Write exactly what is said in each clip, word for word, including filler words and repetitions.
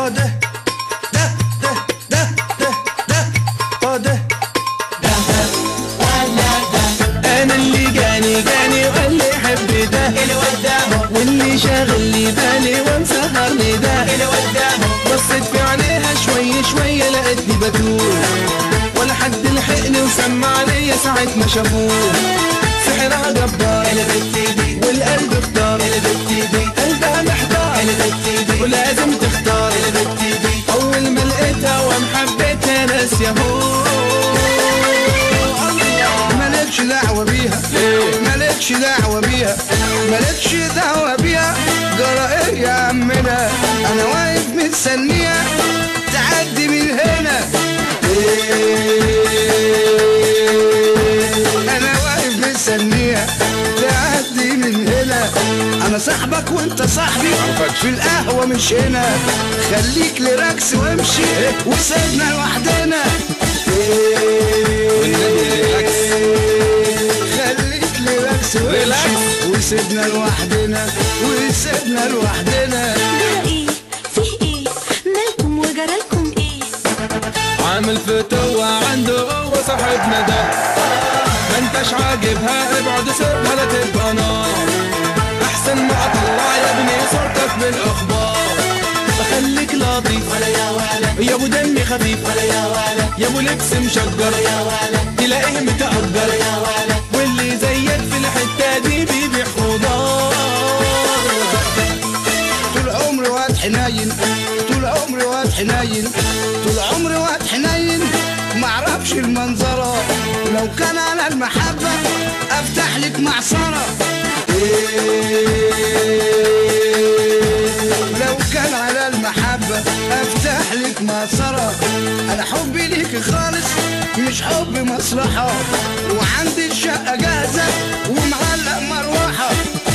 اه ده ده ده ده ده ده اه ده ده ولا ده. انا اللي جاني جاني وقال لي حب ده اللي قدامه واللي شاغل لي بالي ومسهرني ده اللي قدامه. بصيت في عينيها شوي شوي لقيتني بتوه ولا حد لحقني وسمع ليا ساعة ما شافوه سحرها جبار اللي بتدي والقلب اختار اللي بتدي قلبها محتار اللي بتدي ولازم تختار اللي بتدي. اول ما لقيتها وام حبيتها ناس ياهو مالكش دعوة بيها مالكش دعوة بيها مالكش دعوة بيها جرى ايه يا عمنا انا واقف مستنية تعدي من هنا انا واقف مستنية تعدي من هنا انا صاحبك وانت صاحبي في القهوة مش هنا خليك لراكس وامشي وسيبنا لوحدنا خليك لراكس وامشي وسيبنا لوحدنا وسيبنا لوحدنا. ده ايه فيه ايه مالكم وجرالكم ايه؟ عامل فتوة عنده هو صاحبنا ده ما انتش عاجبها ابعد سيبها لا تبقى نار احسن ما اطلع يا ابني صورتك بالاخبار بخليك لطيف ولا يا ولا يا ابو دمي خفيف ولا يا ولا يا ابو لبس مشجر يا ولا تلاقيه متأجر يا ولا. واللي زيك في الحتة دي بيبيع خضار طول عمري واد حنين طول عمري واد حنين طول عمري واد حنين معرفش المنظرة لو كان على المحبة افتح لك معصرة لو كان على المحبة افتح لك معصرة انا حبي ليك خالص مش حب مصلحة وعندي الشقة جاهزة ومعلق مروحة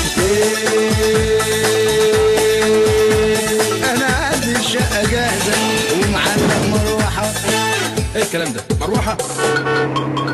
انا عندي الشقة جاهزة ومعلق مروحة. ايه الكلام ده؟ مروحة؟